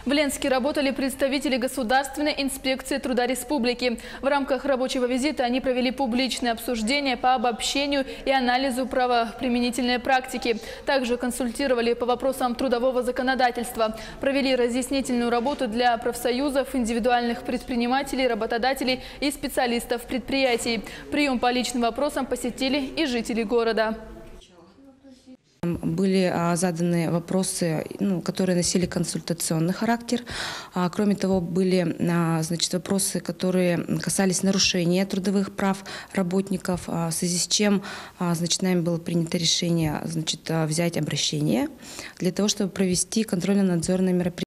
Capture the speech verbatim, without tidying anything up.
В Ленске работали представители Государственной инспекции труда республики. В рамках рабочего визита они провели публичное обсуждение по обобщению и анализу правоприменительной практики. Также консультировали по вопросам трудового законодательства. Провели разъяснительную работу для профсоюзов, индивидуальных предпринимателей, работодателей и специалистов предприятий. Прием по личным вопросам посетили и жители города. Были заданы вопросы, ну, которые носили консультационный характер. Кроме того, были значит, вопросы, которые касались нарушения трудовых прав работников, в связи с чем значит, нами было принято решение значит, взять обращение для того, чтобы провести контрольно-надзорные мероприятия.